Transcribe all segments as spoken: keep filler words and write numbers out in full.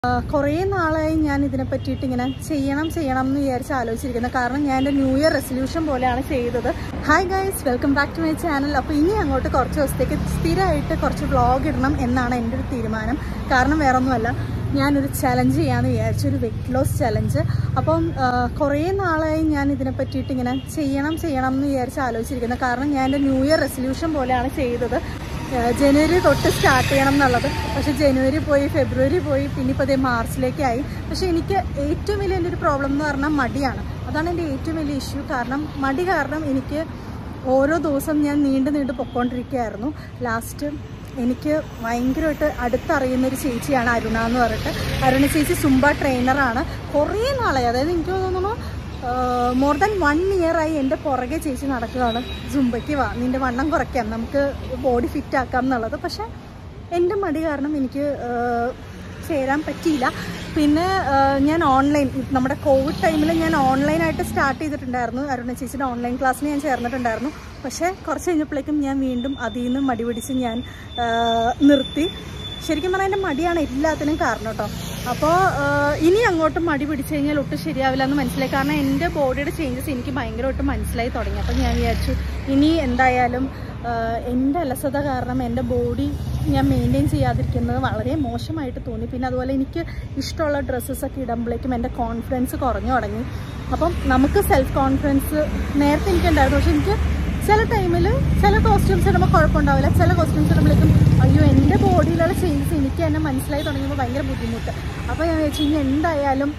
കുറേ നാളായി ഞാൻ ഇതിനെ പറ്റിയിട്ട് ഇങ്ങനെ ചെയ്യണം ചെയ്യണം എന്ന് വിചാരിച്ച് ആലോചിച്ചിരിക്കുന്നത്. കാരണം ഞാൻ എൻ്റെ ന്യൂ ഇയർ റെസൊല്യൂഷൻ പോലെയാണ് ചെയ്തത്. Hi guys, welcome back to my channel. അപ്പോൾ ഇനി അങ്ങോട്ട് കുറച്ച് ദിവസത്തേക്ക് സ്ഥിരമായിട്ട് കുറച്ച് വ്ളോഗ് ഇടണം എന്നാണ് എൻ്റെ ഒരു തീരുമാനം. കാരണം വേറെ ഒന്നുമല്ല, ഞാനൊരു ചലഞ്ച് ചെയ്യാമെന്ന് വിചാരിച്ചു, ഒരു വെയ്റ്റ് ലോസ് ചലഞ്ച്. അപ്പം കുറേ നാളായി ഞാൻ ഇതിനെ പറ്റിയിട്ട് ഇങ്ങനെ ചെയ്യണം ചെയ്യണം എന്ന് വിചാരിച്ച് ആലോചിച്ചിരിക്കുന്നത്. കാരണം ഞാൻ എൻ്റെ ന്യൂ ഇയർ റെസൊല്യൂഷൻ പോലെയാണ് ചെയ്തത്. ജനുവരി തൊട്ട് സ്റ്റാർട്ട് ചെയ്യണം എന്നുള്ളത്. പക്ഷേ ജനുവരി പോയി, ഫെബ്രുവരി പോയി, പിന്നെ ഇപ്പോൾ അതേ മാർച്ചിലേക്കായി. പക്ഷേ എനിക്ക് ഏറ്റവും വലിയ എൻ്റെ ഒരു പ്രോബ്ലം എന്ന് പറഞ്ഞാൽ മടിയാണ്. അതാണ് എൻ്റെ ഏറ്റവും വലിയ ഇഷ്യൂ. കാരണം മടി കാരണം എനിക്ക് ഓരോ ദിവസം ഞാൻ നീണ്ടു നീണ്ടു പൊയ്ക്കൊണ്ടിരിക്കുകയായിരുന്നു. ലാസ്റ്റ് എനിക്ക് ഭയങ്കരമായിട്ട് അടുത്തറിയുന്നൊരു ചേച്ചിയാണ് അരുണ എന്ന് പറഞ്ഞിട്ട്. അരുണ ചേച്ചി സുംബ ട്രെയിനറാണ്. കുറേ നാളായി, അതായത് എനിക്ക് തോന്നുന്നു മോർ ദാൻ വൺ ഇയറായി എൻ്റെ പുറകെ ചേച്ചി നടക്കുകയാണ്. സുംബയ്ക്ക് വാ, നിൻ്റെ വണ്ണം കുറയ്ക്കാം, നമുക്ക് ബോഡി ഫിറ്റ് ആക്കാം എന്നുള്ളത്. പക്ഷേ എൻ്റെ മടി കാരണം എനിക്ക് ചേരാൻ പറ്റിയില്ല. പിന്നെ ഞാൻ ഓൺലൈൻ, നമ്മുടെ കോവിഡ് ടൈമിൽ ഞാൻ ഓൺലൈനായിട്ട് സ്റ്റാർട്ട് ചെയ്തിട്ടുണ്ടായിരുന്നു. അരുണ ചേച്ചിയുടെ ഓൺലൈൻ ക്ലാസ്സിന് ഞാൻ ചേർന്നിട്ടുണ്ടായിരുന്നു. പക്ഷേ കുറച്ച് കഴിഞ്ഞപ്പോഴേക്കും ഞാൻ വീണ്ടും അതിൽ നിന്ന് മടി പിടിച്ച് ഞാൻ നിർത്തി. ശരിക്കും പറഞ്ഞാൽ എൻ്റെ മടിയാണ് എല്ലാത്തിനും കാരണം കേട്ടോ. അപ്പോൾ ഇനി അങ്ങോട്ട് മടി പിടിച്ചു കഴിഞ്ഞാൽ ഒട്ടും ശരിയാവില്ല എന്ന് മനസ്സിലായി. കാരണം എൻ്റെ ബോഡിയുടെ ചേഞ്ചസ് എനിക്ക് ഭയങ്കരമായിട്ട് മനസ്സിലായി തുടങ്ങി. അപ്പം ഞാൻ വിചാരിച്ചു ഇനി എന്തായാലും എൻ്റെ അലസത കാരണം എൻ്റെ ബോഡി ഞാൻ മെയിൻറ്റെയിൻ ചെയ്യാതിരിക്കുന്നത് വളരെ മോശമായിട്ട് തോന്നി. പിന്നെ അതുപോലെ എനിക്ക് ഇഷ്ടമുള്ള ഡ്രസ്സസൊക്കെ ഇടുമ്പോഴേക്കും എൻ്റെ കോൺഫിഡൻസ് കുറഞ്ഞു തുടങ്ങി. അപ്പം നമുക്ക് സെൽഫ് കോൺഫിഡൻസ് നേരത്തെ എനിക്കുണ്ടായിരുന്നു. പക്ഷെ എനിക്ക് ചില ടൈമിൽ ചില കോസ്റ്റ്യൂംസ് ഇടുമ്പോൾ കുഴപ്പമുണ്ടാവില്ല. ചില കോസ്റ്റ്യൂംസ് ഇടുമ്പോഴേക്കും അയ്യോ എൻ്റെ ബോഡിയിലുള്ള ചേഞ്ചസ് എനിക്ക് തന്നെ മനസ്സിലായി തുടങ്ങിയപ്പോൾ ഭയങ്കര ബുദ്ധിമുട്ട്. അപ്പോൾ ഞാൻ വിചാരിച്ചു ഇനി എന്തായാലും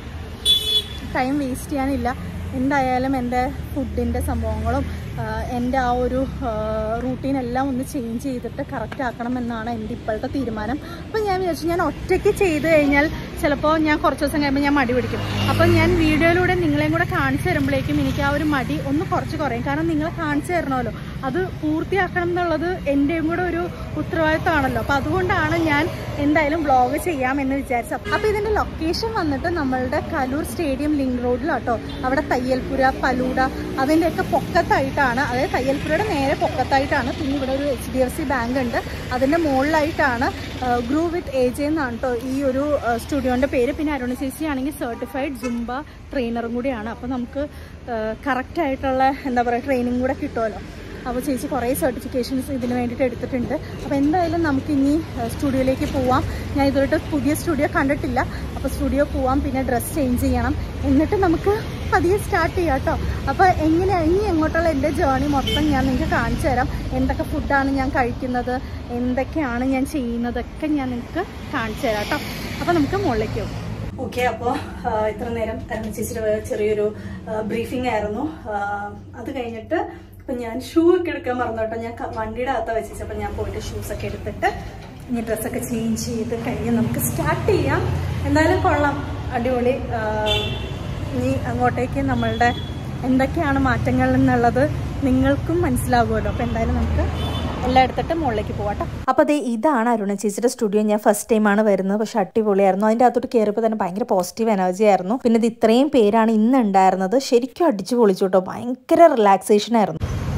ടൈം വേസ്റ്റ് ചെയ്യാനില്ല. എന്തായാലും എൻ്റെ ഫുഡിൻ്റെ സംഭവങ്ങളും എൻ്റെ ആ ഒരു റൂട്ടീനെല്ലാം ഒന്ന് ചേഞ്ച് ചെയ്തിട്ട് കറക്റ്റ് ആക്കണം എന്നാണ് എൻ്റെ ഇപ്പോഴത്തെ തീരുമാനം. അപ്പോൾ ഞാൻ വിചാരിച്ചു ഞാൻ ഒറ്റയ്ക്ക് ചെയ്ത് കഴിഞ്ഞാൽ ചിലപ്പോൾ ഞാൻ കുറച്ച് ദിവസം കഴിയുമ്പോൾ ഞാൻ മടി പിടിക്കും. അപ്പം ഞാൻ വീഡിയോയിലൂടെ നിങ്ങളെയും കൂടെ കാണിച്ചു തരുമ്പോഴേക്കും എനിക്ക് ആ ഒരു മടി ഒന്ന് കുറച്ച് കുറയും. കാരണം നിങ്ങളെ കാണിച്ചു തരണമല്ലോ, അത് പൂർത്തിയാക്കണം എന്നുള്ളത് എൻ്റെയും കൂടെ ഒരു ഉത്തരവാദിത്തമാണല്ലോ. അപ്പോൾ അതുകൊണ്ടാണ് ഞാൻ എന്തായാലും വ്ളോഗ് ചെയ്യാമെന്ന് വിചാരിച്ചത്. അപ്പോൾ ഇതിൻ്റെ ലൊക്കേഷൻ വന്നിട്ട് നമ്മളുടെ കലൂർ സ്റ്റേഡിയം ലിങ്ക് റോഡിലാട്ടോ. അവിടെ തയ്യൽപുര, ഫലൂഡ അതിൻ്റെയൊക്കെ പൊക്കത്തായിട്ടാണ്, അതായത് തയ്യൽപുരയുടെ നേരെ പൊക്കത്തായിട്ടാണ്. പിന്നെ ഇവിടെ ഒരു H D F C bank ഉണ്ട്, അതിൻ്റെ മുകളിലായിട്ടാണ്. ഗ്രൂ വിത്ത് എ ജെ എന്നാണ് കേട്ടോ ഈ ഒരു സ്റ്റുഡിയോൻ്റെ പേര്. പിന്നെ അരുണ ചേച്ചി ആണെങ്കിൽ സർട്ടിഫൈഡ് സുംബ ട്രെയിനറും കൂടിയാണ്. അപ്പോൾ നമുക്ക് കറക്റ്റായിട്ടുള്ള എന്താ പറയുക ട്രെയിനിങ് കൂടെ കിട്ടുമല്ലോ. അപ്പോൾ ചേച്ചി കുറേ സർട്ടിഫിക്കേഷൻസ് ഇതിന് വേണ്ടിയിട്ട് എടുത്തിട്ടുണ്ട്. അപ്പോൾ എന്തായാലും നമുക്കിനി സ്റ്റുഡിയോയിലേക്ക് പോവാം. ഞാൻ ഇതുവരെ പുതിയ സ്റ്റുഡിയോ കണ്ടിട്ടില്ല. അപ്പോൾ സ്റ്റുഡിയോ പോവാം, പിന്നെ ഡ്രസ്സ് ചേഞ്ച് ചെയ്യണം, എന്നിട്ട് നമുക്ക് പതിയെ സ്റ്റാർട്ട് ചെയ്യാം കേട്ടോ. അപ്പോൾ എങ്ങനെയാണ് ഇനി എങ്ങോട്ടുള്ള എൻ്റെ ജേർണി മൊത്തം ഞാൻ നിങ്ങൾക്ക് കാണിച്ചു തരാം. എന്തൊക്കെ ഫുഡാണ് ഞാൻ കഴിക്കുന്നത്, എന്തൊക്കെയാണ് ഞാൻ ചെയ്യുന്നതൊക്കെ ഞാൻ നിങ്ങൾക്ക് കാണിച്ചു തരാം കേട്ടോ. അപ്പോൾ നമുക്ക് മുകളിലേക്ക് പോകും. ഓക്കെ, അപ്പോൾ ഇത്ര നേരം അരുണ ചേച്ചിയുടെ ചെറിയൊരു ബ്രീഫിംഗ് ആയിരുന്നു. അത് കഴിഞ്ഞിട്ട് അപ്പം ഞാൻ ഷൂ ഒക്കെ എടുക്കാൻ മറന്നു കേട്ടോ. ഞാൻ വണ്ടിയുടെ അകത്ത് വെച്ചിട്ട് അപ്പം ഞാൻ പോയിട്ട് ഷൂസൊക്കെ എടുത്തിട്ട് ഇനി ഡ്രസ്സൊക്കെ ചേഞ്ച് ചെയ്ത് കഴിഞ്ഞ് നമുക്ക് സ്റ്റാർട്ട് ചെയ്യാം. എന്തായാലും കൊള്ളാം, അടിപൊളി. ഇനി അങ്ങോട്ടേക്ക് നമ്മളുടെ എന്തൊക്കെയാണ് മാറ്റങ്ങൾ എന്നുള്ളത് നിങ്ങൾക്കും മനസ്സിലാകുമല്ലോ. അപ്പോൾ എന്തായാലും നമുക്ക് എല്ലാം എടുത്തിട്ട് മുകളിലേക്ക് പോകാട്ടോ. അപ്പോൾ അതേ ഇതാണ് അരുണ ചേച്ചിയുടെ സ്റ്റുഡിയോ. ഞാൻ ഫസ്റ്റ് ടൈമാണ് വരുന്നത്, പക്ഷെ അടിപൊളിയായിരുന്നു. അതിൻ്റെ അകത്തോട്ട് കയറിയപ്പോൾ തന്നെ ഭയങ്കര പോസിറ്റീവ് എനർജി ആയിരുന്നു. പിന്നെ ഇത് ഇത്രയും പേരാണ് ഇന്ന് ഉണ്ടായിരുന്നത്. ശരിക്കും അടിച്ചു പൊളിച്ചു കേട്ടോ. ഭയങ്കര റിലാക്സേഷൻ ആയിരുന്നു.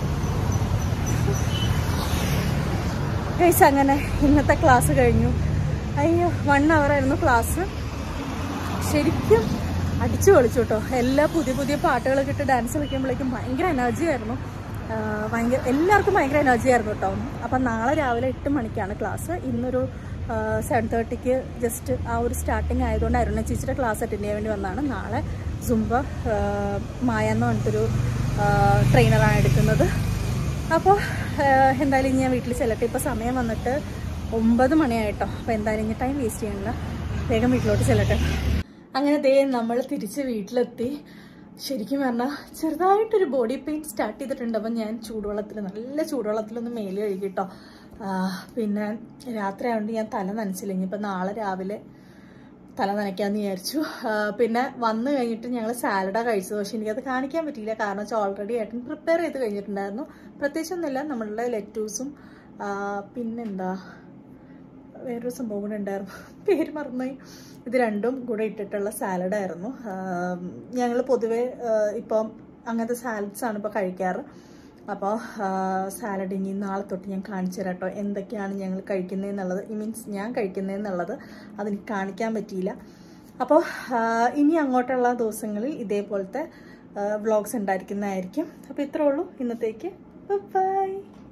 ഗൈസ്, അങ്ങനെ ഇന്നത്തെ ക്ലാസ് കഴിഞ്ഞു. അയ്യോ, വൺ അവർ ആയിരുന്നു ക്ലാസ്. ശരിക്കും അടിച്ചു പൊളിച്ചു കേട്ടോ. എല്ലാ പുതിയ പുതിയ പാട്ടുകളൊക്കെ ഇട്ട് ഡാൻസ് കളിക്കുമ്പോഴേക്കും ഭയങ്കര എനർജി ആയിരുന്നു. ഭയങ്കര എല്ലാവർക്കും ഭയങ്കര എനർജി ആയിരുന്നു കേട്ടോ. അപ്പം നാളെ രാവിലെ എട്ട് മണിക്കാണ് ക്ലാസ്. ഇന്നൊരു സെവൻ തേർട്ടിക്ക് ജസ്റ്റ് ആ ഒരു സ്റ്റാർട്ടിങ് ആയതുകൊണ്ട് അരുണ ചേച്ചിയുടെ ക്ലാസ് അറ്റൻഡ് ചെയ്യാൻ വേണ്ടി വന്നതാണ്. നാളെ സുംബ മായ എന്ന് പറഞ്ഞിട്ടൊരു ട്രെയിനറാണ് എടുക്കുന്നത്. അപ്പോൾ എന്തായാലും ഇനി ഞാൻ വീട്ടിൽ ചെല്ലട്ടെ. ഇപ്പോൾ സമയം വന്നിട്ട് ഒമ്പത് മണിയായിട്ടോ. അപ്പോൾ എന്തായാലും ഇനി ടൈം വേസ്റ്റ് ചെയ്യണില്ല, വേഗം വീട്ടിലോട്ട് ചെല്ലട്ടെ. അങ്ങനെ ദേ നമ്മൾ തിരിച്ച് വീട്ടിലെത്തി. ശരിക്കും പറഞ്ഞാൽ ചെറുതായിട്ടൊരു ബോഡി പെയിൻ സ്റ്റാർട്ട് ചെയ്തിട്ടുണ്ട്. അപ്പം ഞാൻ ചൂടുവെള്ളത്തിൽ, നല്ല ചൂടുവെള്ളത്തിലൊന്ന് മേല് കഴുകിട്ടോ. പിന്നെ രാത്രി ആയതുകൊണ്ട് ഞാൻ തല നനച്ചില്ല. ഇനിയിപ്പോൾ നാളെ രാവിലെ തല നനയ്ക്കാമെന്ന് വിചാരിച്ചു. പിന്നെ വന്നു കഴിഞ്ഞിട്ട് ഞങ്ങൾ സാലഡാണ് കഴിച്ചത്. പക്ഷെ എനിക്കത് കാണിക്കാൻ പറ്റിയില്ല, കാരണം വെച്ചാൽ ഓൾറെഡി ഏട്ടൻ പ്രിപ്പയർ ചെയ്ത് കഴിഞ്ഞിട്ടുണ്ടായിരുന്നു. പ്രത്യേകിച്ചൊന്നുമില്ല, നമ്മളുടെ ലെറ്റൂസും പിന്നെന്താ വേറൊരു സംഭവം കൂടെ ഉണ്ടായിരുന്നു, പേര് മറന്നുപോയി. ഇത് രണ്ടും കൂടെ ഇട്ടിട്ടുള്ള സാലഡായിരുന്നു. ഞങ്ങൾ പൊതുവേ ഇപ്പം അങ്ങനത്തെ സാലഡ്സാണ് ഇപ്പോൾ കഴിക്കാറ്. അപ്പോൾ സാലഡ് ഇനി നാളെ തൊട്ട് ഞാൻ കാണിച്ചു തരാം കേട്ടോ, എന്തൊക്കെയാണ് ഞങ്ങൾ കഴിക്കുന്നതെന്നുള്ളത്. ഈ മീൻസ് ഞാൻ കഴിക്കുന്നതെന്നുള്ളത് അതെനിക്ക് കാണിക്കാൻ പറ്റിയില്ല. അപ്പോൾ ഇനി അങ്ങോട്ടുള്ള ദിവസങ്ങളിൽ ഇതേപോലത്തെ വ്ളോഗ്സ് ഉണ്ടായിരിക്കുന്നതായിരിക്കും. അപ്പോൾ ഇത്രേ ഉള്ളൂ ഇന്നത്തേക്ക്. ബൈ.